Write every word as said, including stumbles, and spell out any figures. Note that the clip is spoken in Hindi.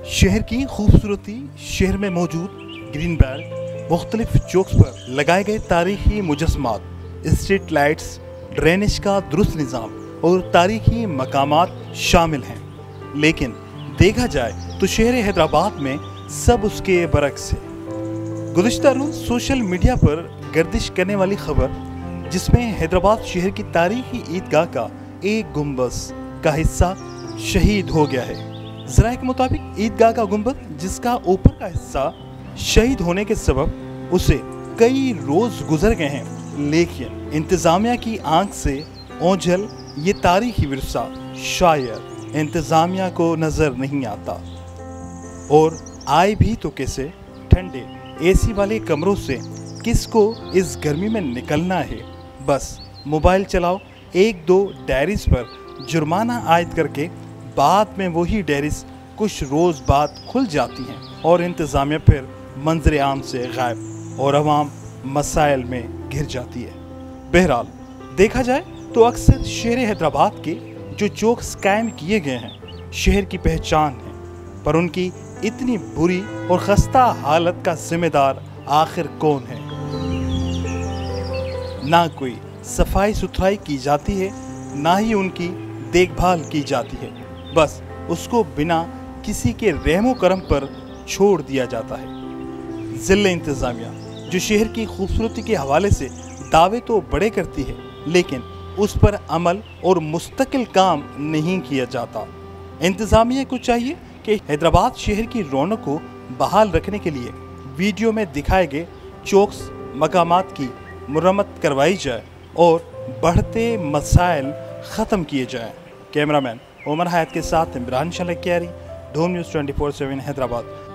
शहर की खूबसूरती, शहर में मौजूद ग्रीन बेल्ट, मुख्तलिफ चौक्स पर लगाए गए तारीखी मुजस्समात, स्ट्रीट लाइट्स, ड्रेनेज का दुरुस्त निज़ाम और तारीखी मकामात शामिल हैं। लेकिन देखा जाए तो शहर हैदराबाद में सब उसके बरक्स है। गुज़िश्ता रोज़ सोशल मीडिया पर गर्दिश करने वाली खबर, जिसमें हैदराबाद शहर की तारीखी ईदगाह का एक गुंबद का हिस्सा शहीद हो गया है। ज़राए के मुताबिक ईदगाह का गुंबद, जिसका ऊपर का हिस्सा शहीद होने के सबब उसे कई रोज गुजर गए हैं, लेकिन इंतज़ामिया की आंख से ओझल ये तारीखी विरसा शायद इंतज़ामिया को नज़र नहीं आता। और आए भी तो कैसे, ठंडे एसी वाले कमरों से किसको इस गर्मी में निकलना है। बस मोबाइल चलाओ, एक दो डायरीज पर जुर्माना आयद करके बाद में वही डायरीज कुछ रोज़ बाद खुल जाती हैं और इंतज़ामिया फिर मंजर आम से गायब और अवाम मसाइल में घिर जाती है। बहरहाल देखा जाए तो अक्सर शहर हैदराबाद के जो चौक्स कायम किए गए हैं शहर की पहचान है, पर उनकी इतनी बुरी और खस्ता हालत का जिम्मेदार आखिर कौन है? ना कोई सफाई सुथराई की जाती है, ना ही उनकी देखभाल की जाती है। बस उसको बिना किसी के रहमो करम पर छोड़ दिया जाता है। ज़िले इंतज़ामिया जो शहर की खूबसूरती के हवाले से दावे तो बड़े करती है, लेकिन उस पर अमल और मुस्तकिल काम नहीं किया जाता। इंतज़ामिया को चाहिए कि हैदराबाद शहर की रौनक को बहाल रखने के लिए वीडियो में दिखाए गए चौक्स मकामात की मुरम्मत करवाई जाए और बढ़ते मसाइल ख़त्म किए जाएं। कैमरामैन उमर हयात के साथ Imran Shalkiyari, Dhoom news twenty four seven Hyderabad.